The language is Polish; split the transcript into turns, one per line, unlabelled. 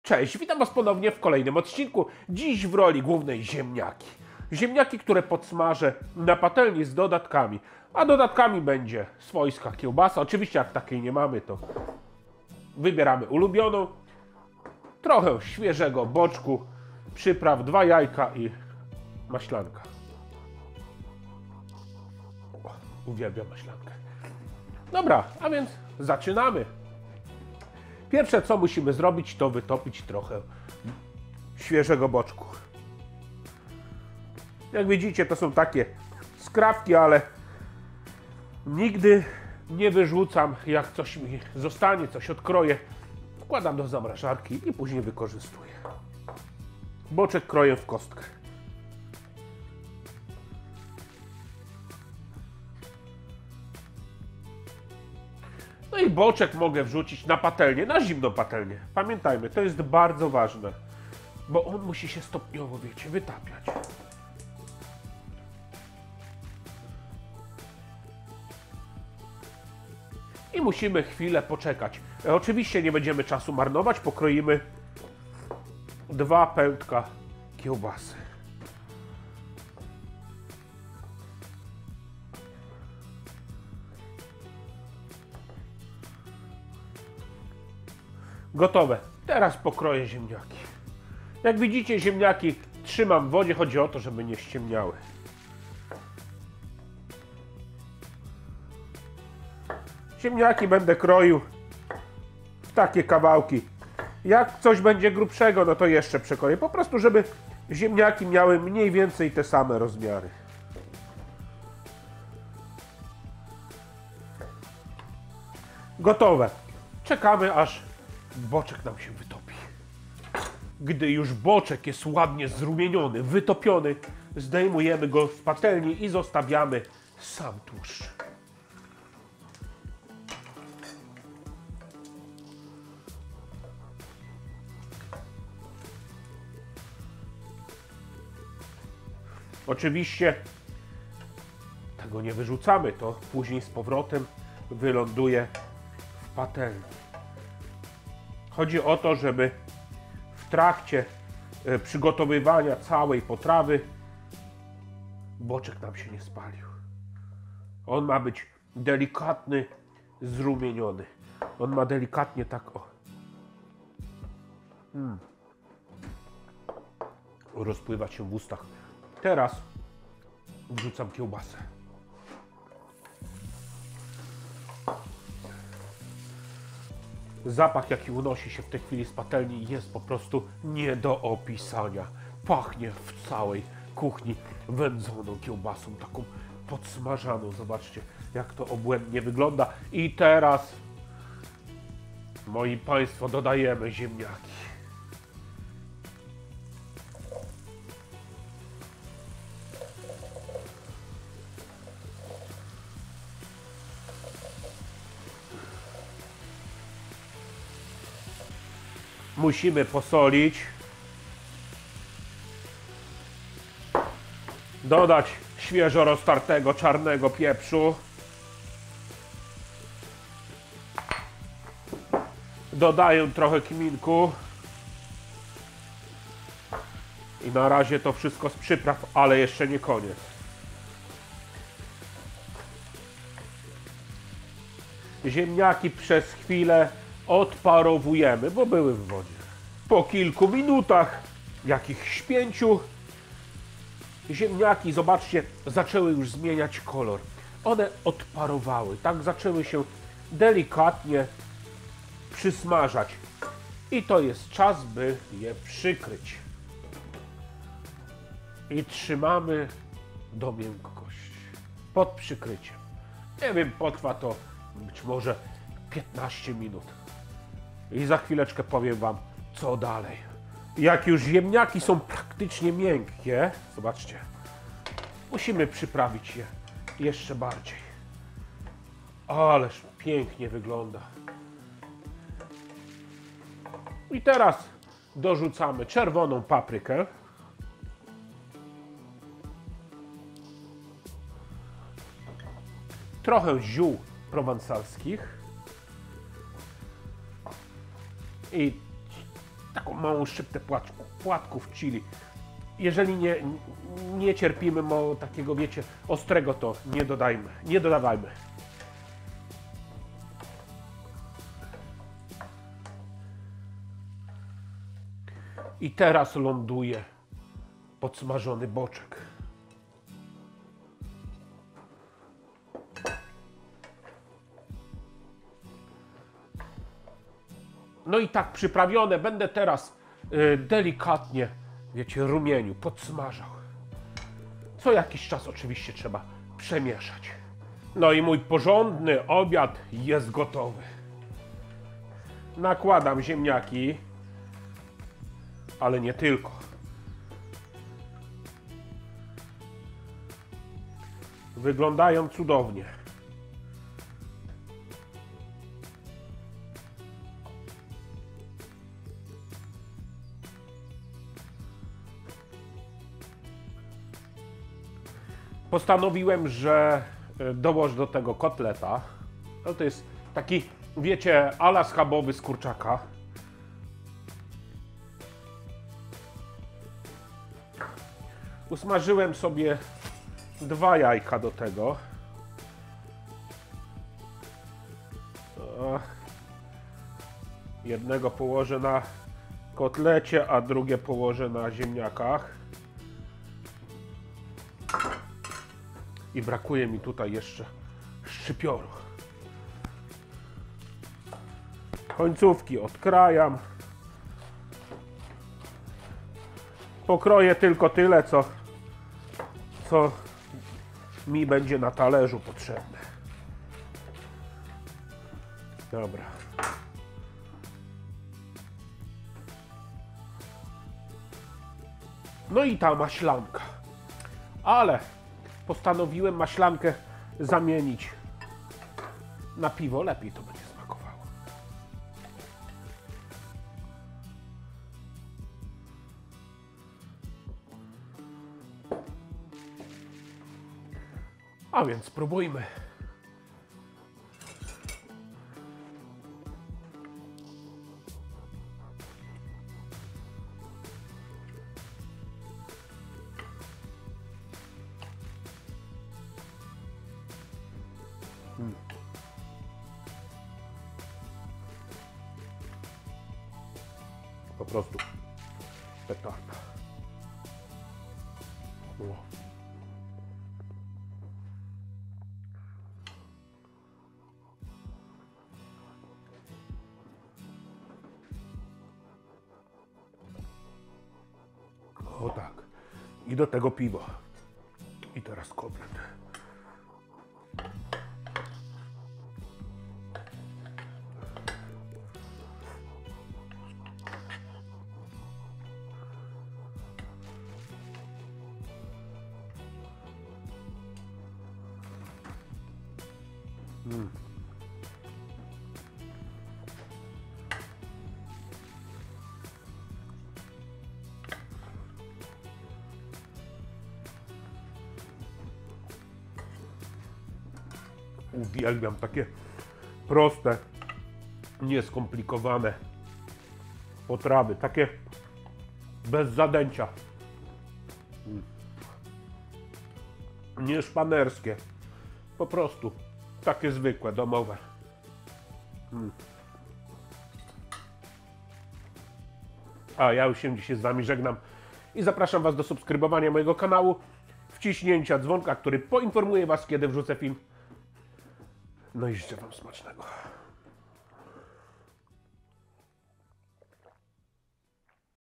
Cześć, witam Was ponownie w kolejnym odcinku. Dziś w roli głównej ziemniaki. Ziemniaki, które podsmażę na patelni z dodatkami. A dodatkami będzie swojska kiełbasa. Oczywiście jak takiej nie mamy, to wybieramy ulubioną. Trochę świeżego boczku, przypraw, 2 jajka i maślanka. Uwielbiam maślankę. Dobra, a więc zaczynamy. Pierwsze co musimy zrobić, to wytopić trochę świeżego boczku. Jak widzicie, to są takie skrawki, ale nigdy nie wyrzucam. Jak coś mi zostanie, coś odkroję, wkładam do zamrażarki i później wykorzystuję. Boczek kroję w kostkę. No i boczek mogę wrzucić na patelnię, na zimną patelnię. Pamiętajmy, to jest bardzo ważne, bo on musi się stopniowo, wiecie, wytapiać. I musimy chwilę poczekać. Oczywiście nie będziemy czasu marnować, pokroimy 2 pęczka kiełbasy. Gotowe. Teraz pokroję ziemniaki. Jak widzicie, ziemniaki trzymam w wodzie. Chodzi o to, żeby nie ściemniały. Ziemniaki będę kroił w takie kawałki. Jak coś będzie grubszego, no to jeszcze przekroję. Po prostu, żeby ziemniaki miały mniej więcej te same rozmiary. Gotowe. Czekamy, aż boczek nam się wytopi. Gdy już boczek jest ładnie zrumieniony, wytopiony, zdejmujemy go z patelni i zostawiamy sam tłuszcz. Oczywiście tego nie wyrzucamy, to później z powrotem wyląduje w patelni. Chodzi o to, żeby w trakcie przygotowywania całej potrawy boczek nam się nie spalił. On ma być delikatny, zrumieniony. On ma delikatnie tak rozpływać się w ustach. Teraz wrzucam kiełbasę. Zapach, jaki unosi się w tej chwili z patelni, jest po prostu nie do opisania. Pachnie w całej kuchni wędzoną kiełbasą, taką podsmażaną. Zobaczcie, jak to obłędnie wygląda. I teraz, moi Państwo, dodajemy ziemniaki. Musimy posolić, dodać świeżo roztartego czarnego pieprzu, dodaję trochę kiminku i na razie to wszystko z przypraw, ale jeszcze nie koniec. Ziemniaki przez chwilę odparowujemy, bo były w wodzie. Po kilku minutach, jakichś 5, ziemniaki, zobaczcie, zaczęły już zmieniać kolor. One odparowały, tak zaczęły się delikatnie przysmażać. I to jest czas, by je przykryć. I trzymamy do miękkości. Pod przykryciem. Nie wiem, potrwa to być może 15 minut. I za chwileczkę powiem Wam, co dalej. Jak już ziemniaki są praktycznie miękkie, zobaczcie, musimy przyprawić je jeszcze bardziej. Ależ pięknie wygląda. I teraz dorzucamy czerwoną paprykę. Trochę ziół prowansalskich. I taką małą szczyptę płatków chili. Jeżeli nie cierpimy takiego, wiecie, ostrego, to nie dodawajmy. I teraz ląduje podsmażony boczek. No i tak przyprawione będę teraz delikatnie, wiecie, rumienił, podsmażał. Co jakiś czas oczywiście trzeba przemieszać. No i mój porządny obiad jest gotowy. Nakładam ziemniaki, ale nie tylko. Wyglądają cudownie. Postanowiłem, że dołożę do tego kotleta. No to jest taki, wiecie, ala schabowy z kurczaka. Usmażyłem sobie 2 jajka do tego. Jednego położę na kotlecie, a drugie położę na ziemniakach. I brakuje mi tutaj jeszcze szczypioru. Końcówki odkrajam. Pokroję tylko tyle, co mi będzie na talerzu potrzebne. Dobra. No i ta maślanka. Ale postanowiłem maślankę zamienić na piwo. Lepiej to będzie smakowało. A więc spróbujmy. Po prostu petarda. O tak. I do tego piwo. I teraz kotlet. Uwielbiam takie proste, nieskomplikowane potrawy, takie bez zadęcia, nie szpanerskie, po prostu takie zwykłe, domowe. A ja już się dzisiaj z Wami żegnam i zapraszam Was do subskrybowania mojego kanału, wciśnięcia dzwonka, który poinformuje Was, kiedy wrzucę film. No i życzę Wam smacznego.